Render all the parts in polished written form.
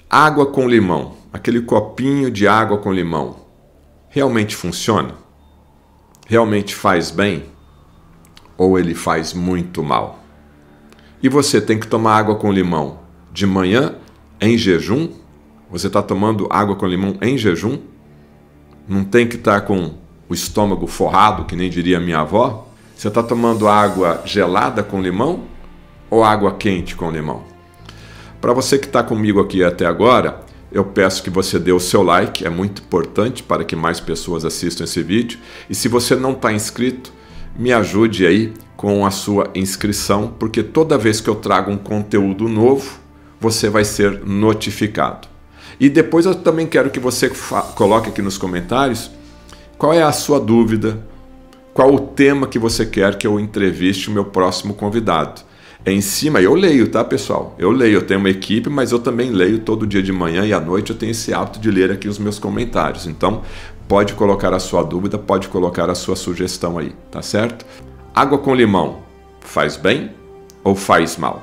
Água com limão, aquele copinho de água com limão, realmente funciona? Realmente faz bem? Ou ele faz muito mal? E você tem que tomar água com limão de manhã, em jejum? Você está tomando água com limão em jejum? Não tem que estar com o estômago forrado, que nem diria minha avó? Você está tomando água gelada com limão ou água quente com limão? Para você que está comigo aqui até agora, eu peço que você dê o seu like, é muito importante para que mais pessoas assistam esse vídeo. E se você não está inscrito, me ajude aí com a sua inscrição, porque toda vez que eu trago um conteúdo novo, você vai ser notificado. E depois eu também quero que você coloque aqui nos comentários qual é a sua dúvida, qual o tema que você quer que eu entreviste o meu próximo convidado. É em cima, eu leio, tá, pessoal? Eu leio, eu tenho uma equipe, mas eu também leio todo dia de manhã e à noite eu tenho esse hábito de ler aqui os meus comentários. Então, pode colocar a sua dúvida, pode colocar a sua sugestão aí, tá certo? Água com limão faz bem ou faz mal?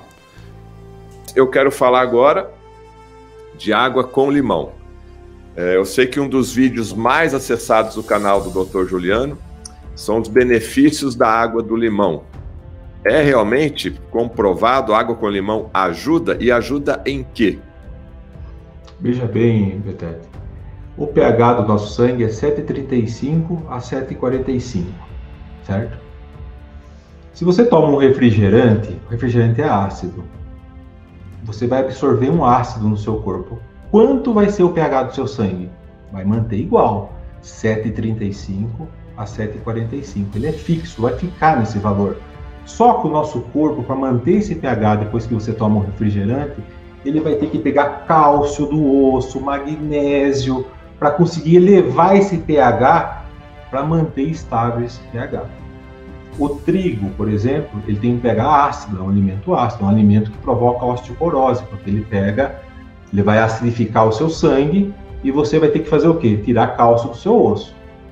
Eu quero falar agora de água com limão. Eu sei que um dos vídeos mais acessados do canal do Dr. Juliano são os benefícios da água do limão. É realmente comprovado, água com limão ajuda e ajuda em quê? Veja bem, Betete, o pH do nosso sangue é 7,35 a 7,45, certo? Se você toma um refrigerante, o refrigerante é ácido, você vai absorver um ácido no seu corpo. Quanto vai ser o pH do seu sangue? Vai manter igual, 7,35 a 7,45. Ele é fixo, vai ficar nesse valor. Só que o nosso corpo, para manter esse pH depois que você toma um refrigerante, ele vai ter que pegar cálcio do osso, magnésio, para conseguir elevar esse pH para manter estável esse pH. O trigo, por exemplo, ele tem um pH ácido, é um alimento ácido, é um alimento que provoca osteoporose, porque ele vai acidificar o seu sangue e você vai ter que fazer o quê? Tirar cálcio do seu osso.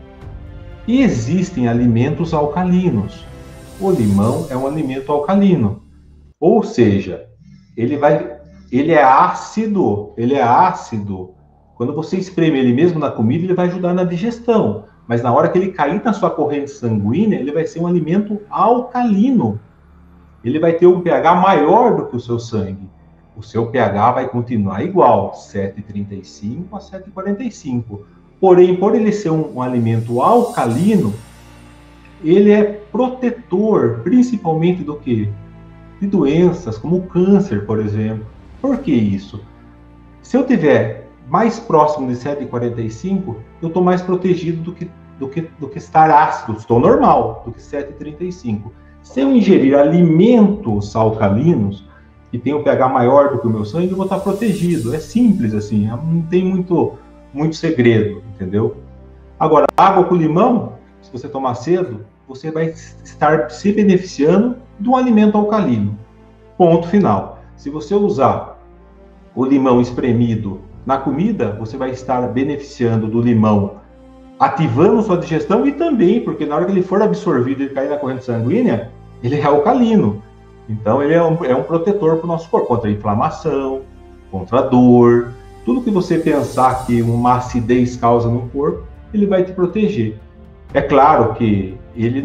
E existem alimentos alcalinos. O limão é um alimento alcalino, ou seja, ele é ácido, Quando você espreme ele mesmo na comida, ele vai ajudar na digestão, mas na hora que ele cair na sua corrente sanguínea, ele vai ser um alimento alcalino. Ele vai ter um pH maior do que o seu sangue. O seu pH vai continuar igual, 7,35 a 7,45. Porém, por ele ser um alimento alcalino, ele é protetor, principalmente do quê? De doenças como o câncer, por exemplo. Por que isso? Se eu tiver mais próximo de 7,45, eu estou mais protegido do que estar ácido, estou normal, do que 7,35. Se eu ingerir alimentos alcalinos, que tem um pH maior do que o meu sangue, eu vou estar protegido. É simples assim, não tem muito segredo, entendeu? Agora, água com limão, se você tomar cedo, você vai estar se beneficiando de um alimento alcalino. Ponto final. Se você usar o limão espremido na comida, você vai estar beneficiando do limão, ativando sua digestão e também, porque na hora que ele for absorvido e cair na corrente sanguínea, ele é alcalino. Então, ele é um protetor para o nosso corpo, contra a inflamação, contra a dor. Tudo que você pensar que uma acidez causa no corpo, ele vai te proteger. É claro que ele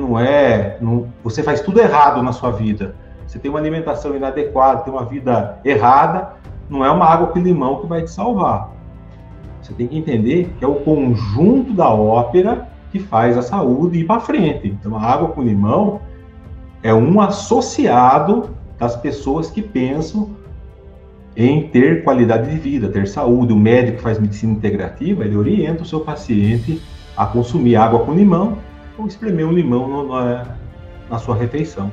você faz tudo errado na sua vida. Você tem uma alimentação inadequada, tem uma vida errada, não é uma água com limão que vai te salvar. Você tem que entender que é o conjunto da ópera que faz a saúde ir para frente. Então, a água com limão é um associado das pessoas que pensam em ter qualidade de vida, ter saúde. O médico que faz medicina integrativa, ele orienta o seu paciente a consumir água com limão ou espremer um limão na sua refeição.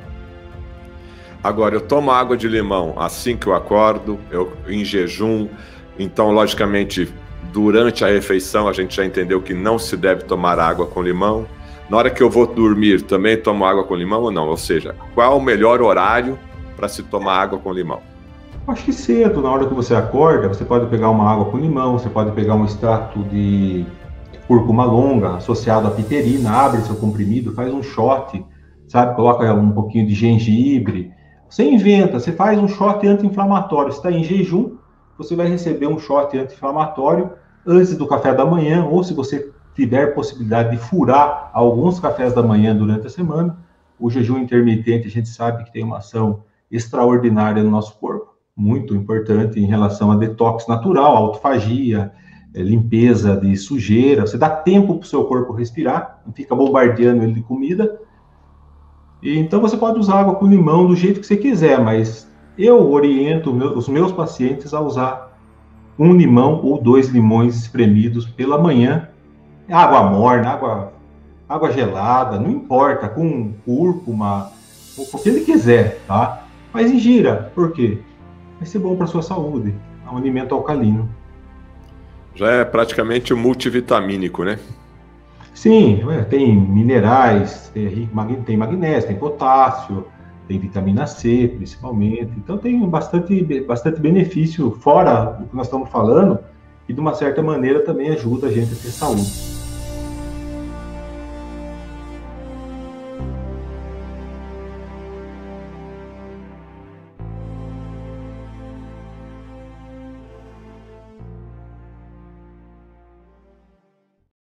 Agora, eu tomo água de limão assim que eu acordo, em jejum, então, logicamente, durante a refeição a gente já entendeu que não se deve tomar água com limão. Na hora que eu vou dormir, também tomo água com limão ou não? Ou seja, qual é o melhor horário para se tomar água com limão? Acho que cedo, na hora que você acorda, você pode pegar uma água com limão, você pode pegar um extrato de cúrcuma longa associado à piterina, abre seu comprimido, faz um shot, sabe? Coloca um pouquinho de gengibre. Você inventa, você faz um shot anti-inflamatório. Você está em jejum, você vai receber um shot anti-inflamatório antes do café da manhã, ou se você tiver possibilidade de furar alguns cafés da manhã durante a semana. O jejum intermitente, a gente sabe que tem uma ação extraordinária no nosso corpo, muito importante em relação a detox natural, autofagia, limpeza de sujeira. Você dá tempo para o seu corpo respirar, não fica bombardeando ele de comida. E então você pode usar água com limão do jeito que você quiser, mas eu oriento os meus pacientes a usar um limão ou 2 limões espremidos pela manhã. Água morna, água gelada, não importa, com cúrcuma, o que ele quiser, tá? Mas ingira, por quê? Vai ser bom para sua saúde, é um alimento alcalino. Já é praticamente um multivitamínico, né? Sim, tem minerais, tem magnésio, tem potássio, tem vitamina C, principalmente. Então tem bastante benefício, fora o que nós estamos falando, e de uma certa maneira também ajuda a gente a ter saúde.